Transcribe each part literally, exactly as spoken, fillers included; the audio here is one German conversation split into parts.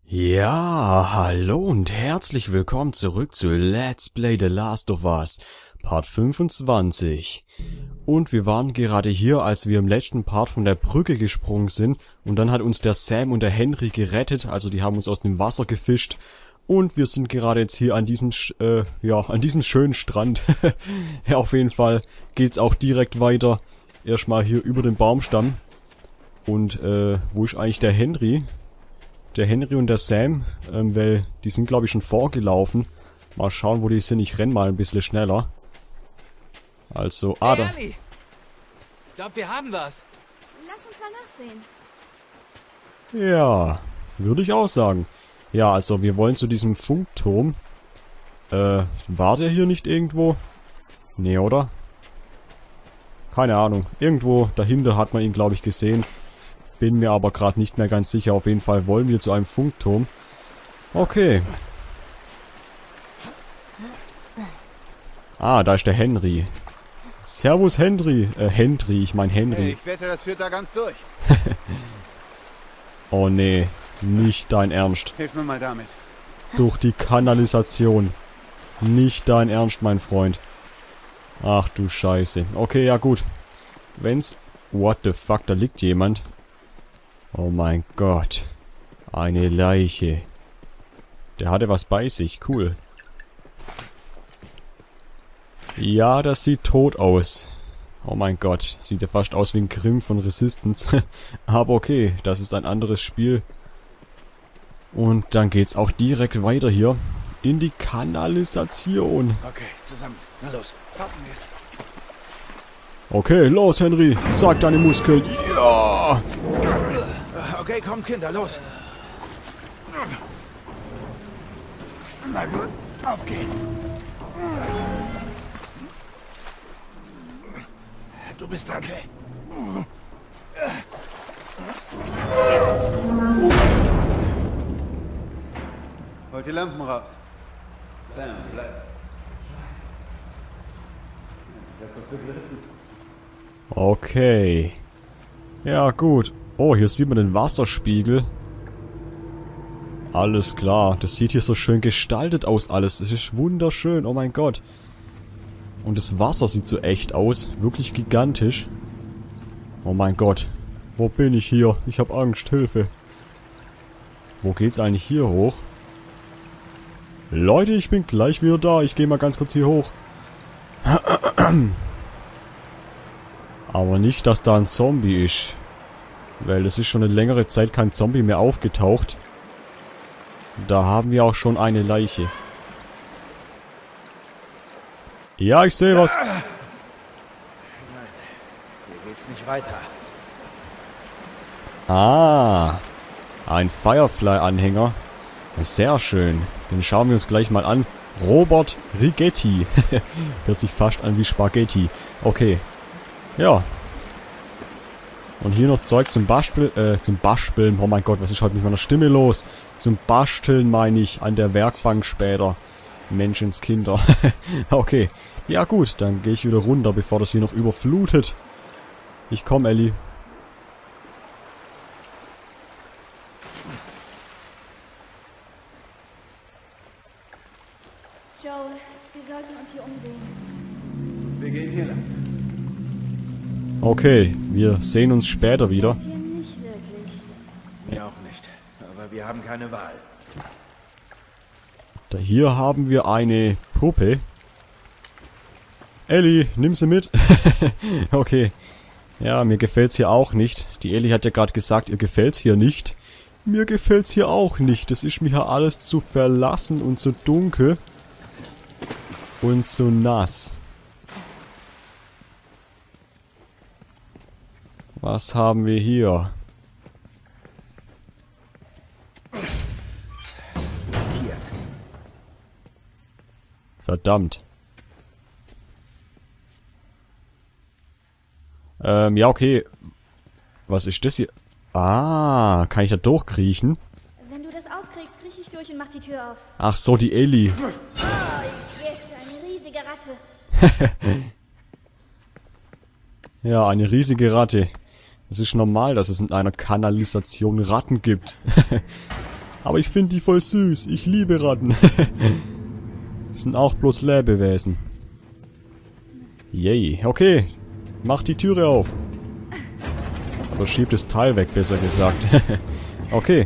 Ja, hallo und herzlich willkommen zurück zu Let's Play The Last of Us, Part fünfundzwanzig. Und wir waren gerade hier, als wir im letzten Part von der Brücke gesprungen sind, und dann hat uns der Sam und der Henry gerettet, also die haben uns aus dem Wasser gefischt. Und wir sind gerade jetzt hier an diesem, äh, ja, an diesem schönen Strand. Ja, auf jeden Fall geht's auch direkt weiter. Erstmal hier über den Baumstamm. Und, äh, wo ist eigentlich der Henry? Der Henry und der Sam, ähm, weil die sind glaube ich schon vorgelaufen. Mal schauen, wo die sind. Ich renn mal ein bisschen schneller. Also, ah, da. Hey, ich glaube, wir haben was. Lass uns mal nachsehen. Ja, würde ich auch sagen. Ja, also wir wollen zu diesem Funkturm. Äh, war der hier nicht irgendwo? Nee, oder? Keine Ahnung. Irgendwo dahinter hat man ihn, glaube ich, gesehen. Bin mir aber gerade nicht mehr ganz sicher. Auf jeden Fall wollen wir zu einem Funkturm. Okay. Ah, da ist der Henry. Servus Henry. Äh, Henry, ich mein Henry. Hey, ich wette, das führt da ganz durch. Oh nee, nicht dein Ernst. Hilf mir mal damit. Durch die Kanalisation. Nicht dein Ernst, mein Freund. Ach du Scheiße. Okay, ja gut. Wenn's... What the fuck, da liegt jemand. Oh mein Gott. Eine Leiche. Der hatte was bei sich. Cool. Ja, das sieht tot aus. Oh mein Gott. Sieht ja fast aus wie ein Grimm von Resistance. Aber okay, das ist ein anderes Spiel. Und dann geht's auch direkt weiter hier. In die Kanalisation. Okay, zusammen. Na los, packen wir's. Okay, los Henry. Sag deine Muskeln. Ja! Okay, kommt Kinder, los. Na gut, auf geht's. Du bist dran. Okay. Holt die Lampen raus. Sam, bleib. Okay. Ja, gut. Oh, hier sieht man den Wasserspiegel. Alles klar. Das sieht hier so schön gestaltet aus alles. Das ist wunderschön. Oh mein Gott. Und das Wasser sieht so echt aus. Wirklich gigantisch. Oh mein Gott. Wo bin ich hier? Ich habe Angst. Hilfe. Wo geht's eigentlich hier hoch? Leute, ich bin gleich wieder da. Ich gehe mal ganz kurz hier hoch. Aber nicht, dass da ein Zombie ist. Weil es ist schon eine längere Zeit kein Zombie mehr aufgetaucht. Da haben wir auch schon eine Leiche. Ja, ich sehe was. Nein, hier geht's nicht weiter. Ah, ein Firefly-Anhänger. Sehr schön. Den schauen wir uns gleich mal an. Robert Rigetti. Hört sich fast an wie Spaghetti. Okay. Ja. Und hier noch Zeug zum Basteln, äh, zum Basteln. Oh mein Gott, was ist heute mit meiner Stimme los? Zum Basteln meine ich an der Werkbank später. Menschenskinder. Okay. Ja gut, dann gehe ich wieder runter, bevor das hier noch überflutet. Ich komm, Ellie. Joel, wir sollten uns hier umsehen. Wir gehen hier lang. Okay, wir sehen uns später wieder. Das hier nicht wirklich. Mir auch nicht. Aber wir haben keine Wahl. Da hier haben wir eine Puppe. Ellie, nimm sie mit. Okay. Ja, mir gefällt's hier auch nicht. Die Ellie hat ja gerade gesagt, ihr gefällt's hier nicht. Mir gefällt's hier auch nicht. Das ist mir hier alles zu verlassen und zu dunkel. Und zu nass. Was haben wir hier? Verdammt. Ähm, ja, okay. Was ist das hier? Ah, kann ich da durchkriechen? Wenn du das aufkriegst, kriech ich durch und mach die Tür auf. Ach so, die Ellie. Oh, yes, eine riesige Ratte. Ja, eine riesige Ratte. Es ist normal, dass es in einer Kanalisation Ratten gibt. Aber ich finde die voll süß. Ich liebe Ratten. Die sind auch bloß Lebewesen. Yay. Okay. Mach die Türe auf. Oder schieb das Teil weg, besser gesagt. Okay.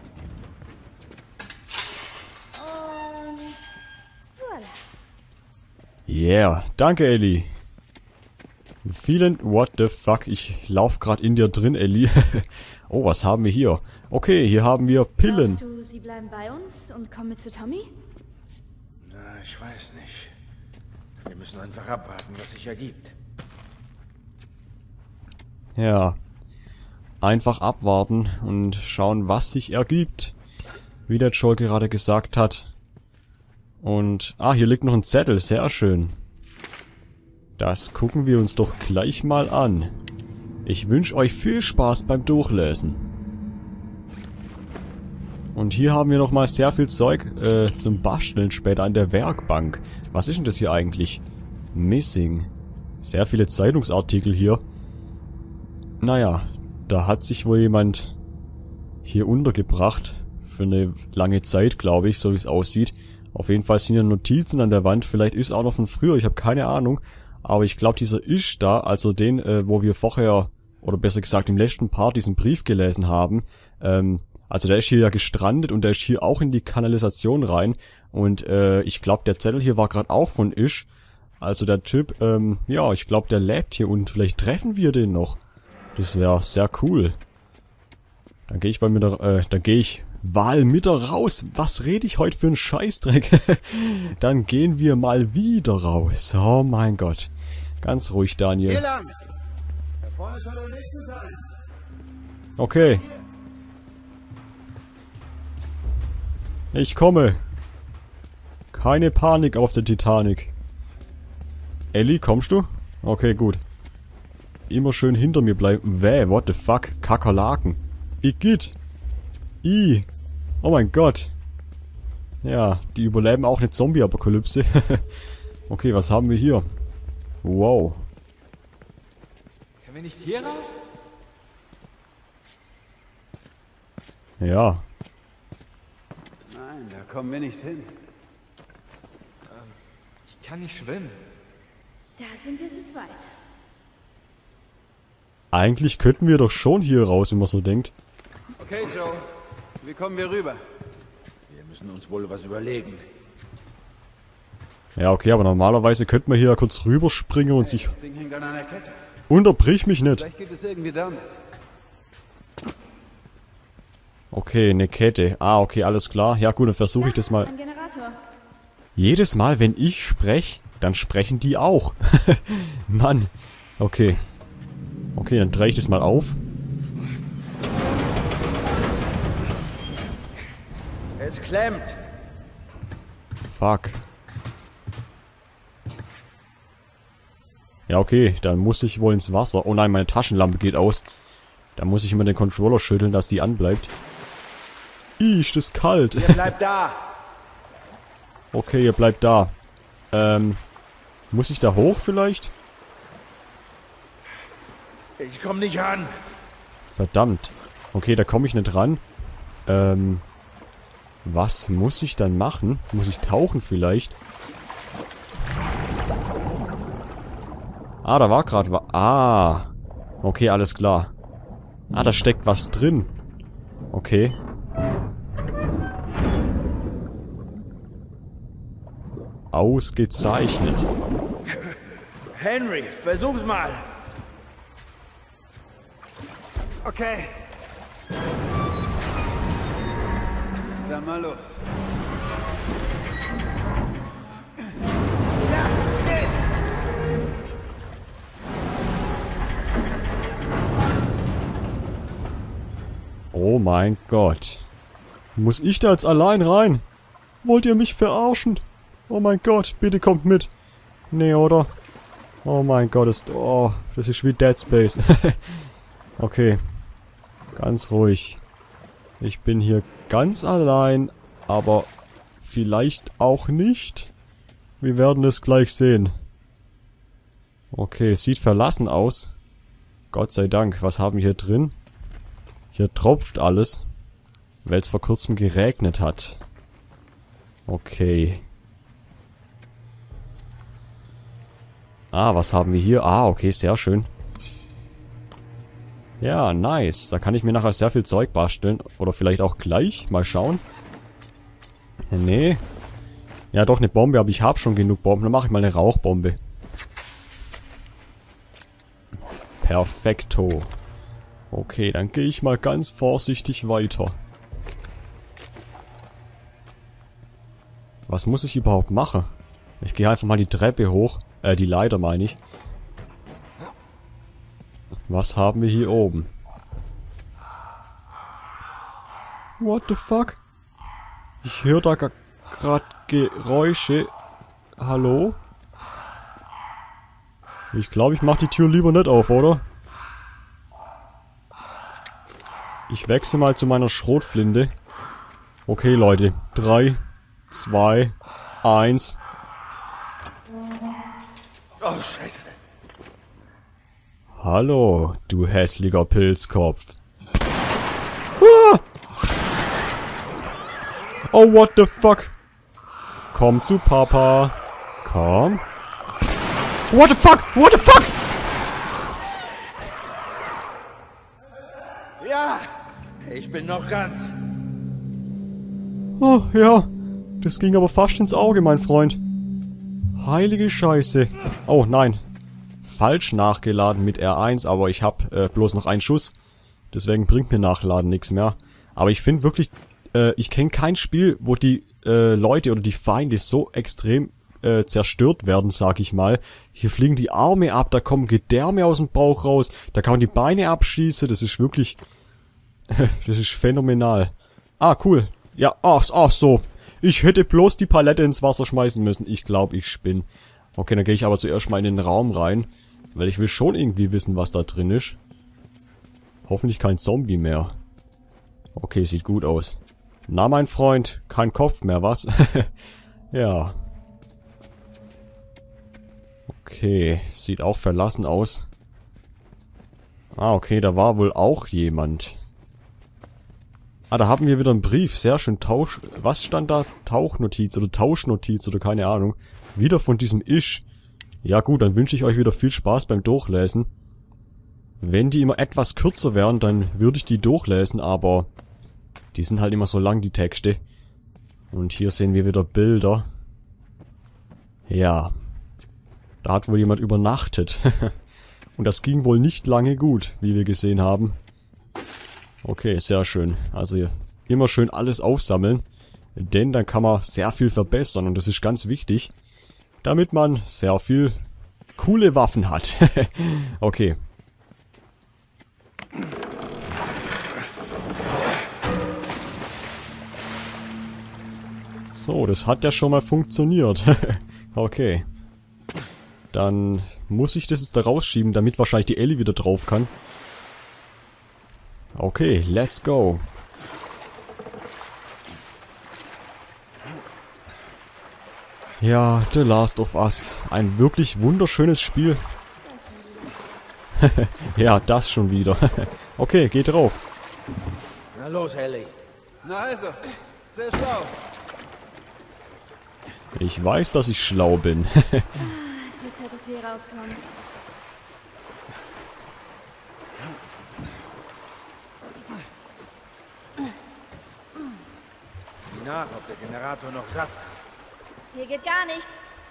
Und voilà. Yeah. Danke, Ellie. Vielen... What the fuck? Ich lauf grad in dir drin, Ellie. Oh, was haben wir hier? Okay, hier haben wir Pillen. Glaubst du, sie bleiben bei uns und kommen mit zu Tommy? Na, ich weiß nicht. Wir müssen einfach abwarten, was sich ergibt. Ja. Einfach abwarten und schauen, was sich ergibt. Wie der Joel gerade gesagt hat. Und... Ah, hier liegt noch ein Zettel. Sehr schön. Das gucken wir uns doch gleich mal an. Ich wünsche euch viel Spaß beim Durchlesen. Und hier haben wir nochmal sehr viel Zeug äh, zum Basteln später an der Werkbank. Was ist denn das hier eigentlich? Missing. Sehr viele Zeitungsartikel hier. Naja, da hat sich wohl jemand hier untergebracht. Für eine lange Zeit, glaube ich, so wie es aussieht. Auf jeden Fall sind hier Notizen an der Wand. Vielleicht ist auch noch von früher, ich habe keine Ahnung. Aber ich glaube, dieser Ish da, also den, äh, wo wir vorher, oder besser gesagt im letzten Part diesen Brief gelesen haben, ähm, also der ist hier ja gestrandet und der ist hier auch in die Kanalisation rein. Und äh, ich glaube, der Zettel hier war gerade auch von Ish. Also der Typ, ähm, ja, ich glaube, der lebt hier und vielleicht treffen wir den noch. Das wäre sehr cool. Dann gehe ich mal mit der, äh, dann gehe ich Wahl mit raus. Was rede ich heute für einen Scheißdreck? Dann gehen wir mal wieder raus. Oh mein Gott. Ganz ruhig, Daniel. Hier lang! Da vorne soll der nächste sein. Okay. Ich komme. Keine Panik auf der Titanic. Ellie, kommst du? Okay, gut. Immer schön hinter mir bleiben. Wäh, what the fuck? Kakerlaken. Igitt. I. Oh mein Gott. Ja, die überleben auch eine Zombie-Apokalypse. Okay, was haben wir hier? Wow. Können wir nicht hier raus? Ja. Nein, da kommen wir nicht hin. Ich kann nicht schwimmen. Da sind wir zu zweit. Eigentlich könnten wir doch schon hier raus, wenn man so denkt. Okay, Joe. Wie kommen wir rüber? Wir müssen uns wohl was überlegen. Ja, okay, aber normalerweise könnte man hier ja kurz rüberspringen und Hey, sich... das Ding hängt an einer Kette. Unterbrich mich nicht. Vielleicht geht es irgendwie damit. Okay, eine Kette. Ah, okay, alles klar. Ja gut, dann versuche ich das mal. Ein Generator. Jedes Mal, wenn ich spreche, dann sprechen die auch. Mann. Okay. Okay, dann drehe ich das mal auf. Es klemmt. Fuck. Ja, okay, dann muss ich wohl ins Wasser. Oh nein, meine Taschenlampe geht aus. Da muss ich immer den Controller schütteln, dass die anbleibt. Ih, ist das kalt. Ihr bleibt da. Okay, ihr bleibt da. Ähm, muss ich da hoch vielleicht? Ich komm nicht ran. Verdammt. Okay, da komme ich nicht ran. Ähm, was muss ich dann machen? Muss ich tauchen vielleicht? Ah, da war gerade was. Ah. Okay, alles klar. Ah, da steckt was drin. Okay. Ausgezeichnet. Henry, versuch's mal. Okay. Dann mal los. Ja, es geht. Oh mein Gott. Muss ich da jetzt allein rein? Wollt ihr mich verarschen? Oh mein Gott, bitte kommt mit. Nee, oder? Oh mein Gott, ist... Oh, das ist wie Dead Space. Okay. Ganz ruhig. Ich bin hier ganz allein, aber vielleicht auch nicht. Wir werden es gleich sehen. Okay, sieht verlassen aus. Gott sei Dank. Was haben wir hier drin? Hier tropft alles. Weil es vor kurzem geregnet hat. Okay. Ah, was haben wir hier? Ah, okay, sehr schön. Ja, nice. Da kann ich mir nachher sehr viel Zeug basteln. Oder vielleicht auch gleich. Mal schauen. Nee. Ja, doch, eine Bombe, aber ich habe schon genug Bomben. Dann mache ich mal eine Rauchbombe. Perfekto. Okay, dann gehe ich mal ganz vorsichtig weiter. Was muss ich überhaupt machen? Ich gehe einfach mal die Treppe hoch. Äh, die Leiter meine ich. Was haben wir hier oben? What the fuck? Ich höre da gerade Geräusche. Hallo? Ich glaube, ich mache die Tür lieber nicht auf, oder? Ich wechsle mal zu meiner Schrotflinte. Okay, Leute. Drei, zwei, eins. Oh, Scheiße. Hallo, du hässlicher Pilzkopf. Ah! Oh, what the fuck? Komm zu Papa. Komm. What the fuck? What the fuck? Ja, ich bin noch ganz. Oh, ja. Das ging aber fast ins Auge, mein Freund. Heilige Scheiße. Oh, nein. Falsch nachgeladen mit R eins, aber ich habe äh, bloß noch einen Schuss. Deswegen bringt mir Nachladen nichts mehr. Aber ich finde wirklich, äh, ich kenne kein Spiel, wo die äh, Leute oder die Feinde so extrem äh, zerstört werden, sag ich mal. Hier fliegen die Arme ab, da kommen Gedärme aus dem Bauch raus, da kann man die Beine abschießen, das ist wirklich, das ist phänomenal. Ah, cool. Ja, ach, ach so. Ich hätte bloß die Palette ins Wasser schmeißen müssen. Ich glaube, ich spinne. Okay, dann gehe ich aber zuerst mal in den Raum rein. Weil ich will schon irgendwie wissen, was da drin ist. Hoffentlich kein Zombie mehr. Okay, sieht gut aus. Na, mein Freund, kein Kopf mehr, was? Ja. Okay, sieht auch verlassen aus. Ah, okay, da war wohl auch jemand. Ah, da haben wir wieder einen Brief. Sehr schön. Tausch... Was stand da? Tauchnotiz oder Tauschnotiz oder keine Ahnung. Wieder von diesem Isch. Ja gut, dann wünsche ich euch wieder viel Spaß beim Durchlesen. Wenn die immer etwas kürzer wären, dann würde ich die durchlesen, aber die sind halt immer so lang, die Texte. Und hier sehen wir wieder Bilder. Ja. Da hat wohl jemand übernachtet. Und das ging wohl nicht lange gut, wie wir gesehen haben. Okay, sehr schön. Also immer schön alles aufsammeln. Denn dann kann man sehr viel verbessern und das ist ganz wichtig. Damit man sehr viel coole Waffen hat. Okay. So, das hat ja schon mal funktioniert. Okay. Dann muss ich das jetzt da rausschieben, damit wahrscheinlich die Ellie wieder drauf kann. Okay, let's go. Ja, The Last of Us. Ein wirklich wunderschönes Spiel. Ja, das schon wieder. Okay, geht drauf. Na los, Ellie. Na also, sehr schlau. Ich weiß, dass ich schlau bin. Es wird Zeit, dass wir hier rauskommen. Sieh nach, ob der Generator noch Kraft hat. Hier geht gar nichts.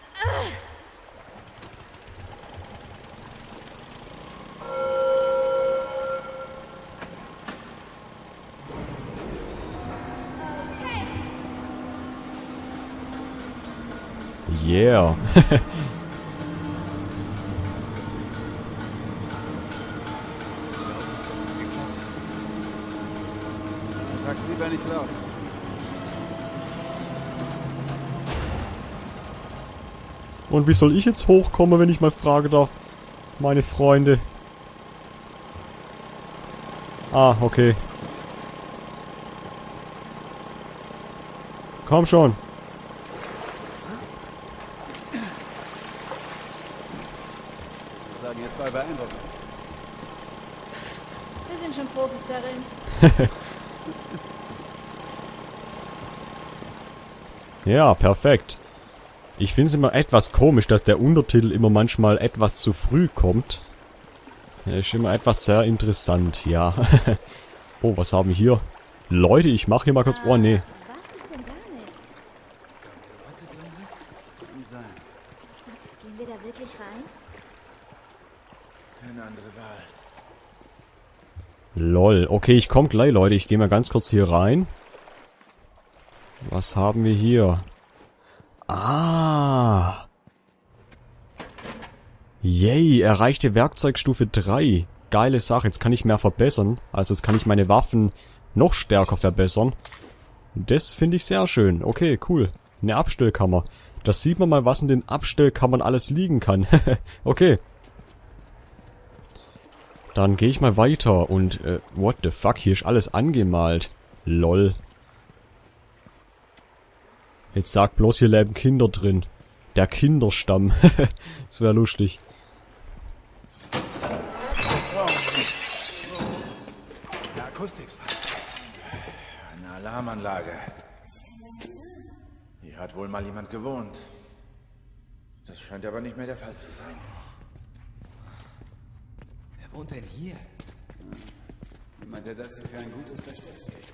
Yeah. Sag's lieber nicht laut. Und wie soll ich jetzt hochkommen, wenn ich mal fragen darf? Meine Freunde. Ah, okay. Komm schon. Ich sagen jetzt mal beeindruckend. Wir sind schon Profis darin. Ja, perfekt. Ich finde es immer etwas komisch, dass der Untertitel immer manchmal etwas zu früh kommt. Ja, ist immer etwas sehr interessant, ja. Oh, was haben wir hier? Leute, ich mache hier mal kurz... Oh, nee. Was ist denn da nicht? Kann sein. Gehen wir da wirklich rein? Keine andere Wahl. Lol. Okay, ich komme gleich, Leute. Ich gehe mal ganz kurz hier rein. Was haben wir hier? Ah. Yay, erreichte Werkzeugstufe drei. Geile Sache. Jetzt kann ich mehr verbessern. Also jetzt kann ich meine Waffen noch stärker verbessern. Das finde ich sehr schön. Okay, cool. Eine Abstellkammer. Das sieht man mal, was in den Abstellkammern alles liegen kann. Okay. Dann gehe ich mal weiter und, äh, what the fuck, hier ist alles angemalt. Lol. Jetzt sag bloß, hier leben Kinder drin. Der Kinderstamm. Das wäre lustig. Eine Akustik. Eine Alarmanlage. Hier hat wohl mal jemand gewohnt. Das scheint aber nicht mehr der Fall zu sein. Wer wohnt denn hier? Jemand, der das hier für ein gutes Versteck hält.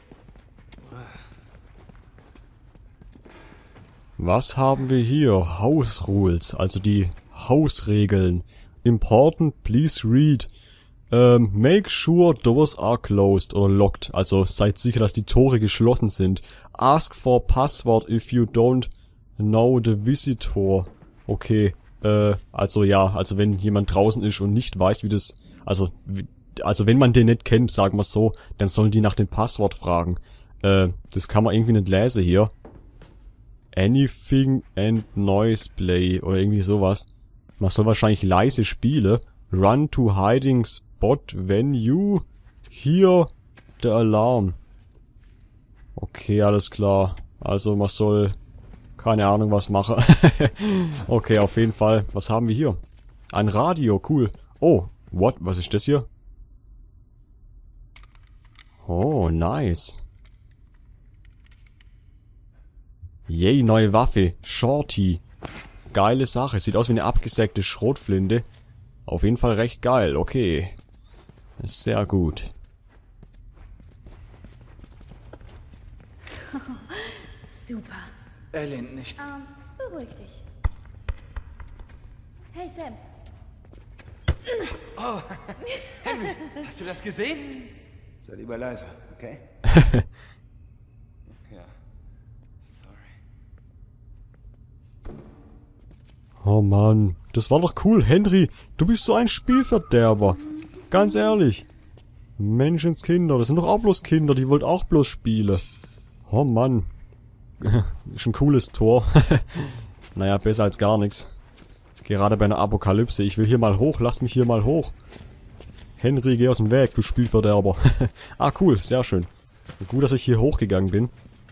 Was haben wir hier? House Rules, also die Hausregeln. Important, please read. Ähm, make sure doors are closed oder locked. Also seid sicher, dass die Tore geschlossen sind. Ask for password if you don't know the visitor. Okay, äh, also ja, also wenn jemand draußen ist und nicht weiß, wie das... Also, also wenn man den nicht kennt, sagen wir so, dann sollen die nach dem Passwort fragen. Äh, das kann man irgendwie nicht lesen hier. Anything and noise play oder irgendwie sowas. Man soll wahrscheinlich leise spielen. Run to hiding spot when you hear the alarm. Okay, alles klar. Also man soll keine Ahnung was machen. Okay, auf jeden Fall. Was haben wir hier? Ein Radio, cool. Oh, what? Was ist das hier? Oh, nice. Yay, neue Waffe. Shorty. Geile Sache. Sieht aus wie eine abgesägte Schrotflinte. Auf jeden Fall recht geil. Okay. Sehr gut. Super. Ellen, nicht. Ähm, beruhig dich. Hey Sam, Oh, Henry, hast du das gesehen? Sei lieber leiser, okay? Ja. Sorry. Oh Mann. Das war doch cool. Henry, du bist so ein Spielverderber. Ganz ehrlich. Menschenskinder, das sind doch auch bloß Kinder, die wollt auch bloß spielen. Oh Mann. Ist ein cooles Tor. Naja, besser als gar nichts. Gerade bei einer Apokalypse. Ich will hier mal hoch, lass mich hier mal hoch. Henry, geh aus dem Weg, du Spielverderber. Ah, cool, sehr schön. Gut, dass ich hier hochgegangen bin.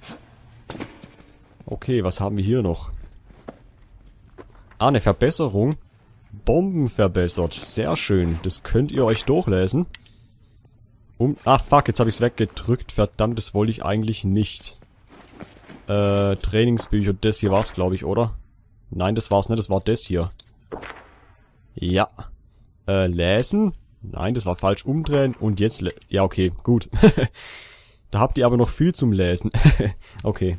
Okay, was haben wir hier noch? Ah, eine Verbesserung. Bomben verbessert. Sehr schön. Das könnt ihr euch durchlesen. Um, ah, fuck, jetzt habe ich es weggedrückt. Verdammt, das wollte ich eigentlich nicht. Äh, Trainingsbücher, das hier war's, glaube ich, oder? Nein, das war's nicht, das war das hier. Ja. Äh, lesen? Nein, das war falsch. Umdrehen und jetzt... Ja, okay, gut. Da habt ihr aber noch viel zum Lesen. Okay.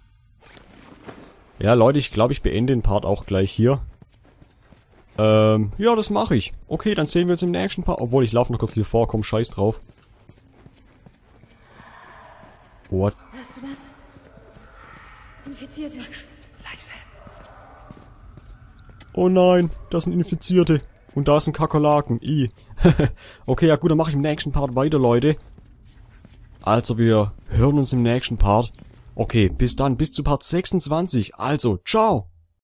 Ja, Leute, ich glaube, ich beende den Part auch gleich hier. Ähm, ja, das mache ich. Okay, dann sehen wir uns im nächsten Part. Obwohl, ich laufe noch kurz hier vor, komm, scheiß drauf. What? hörst du das? Infizierte. Oh nein, das sind Infizierte. Und da ist ein Kakerlaken. I. Okay, ja gut, dann mache ich im nächsten Part weiter, Leute. Also, wir hören uns im nächsten Part. Okay, bis dann, bis zu Part sechsundzwanzig. Also, ciao.